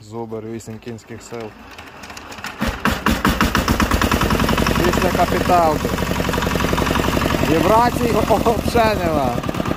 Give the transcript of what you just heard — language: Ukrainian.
Зубер, 8 кінських сил. Після капіталки. Вібрацій взагалі нема.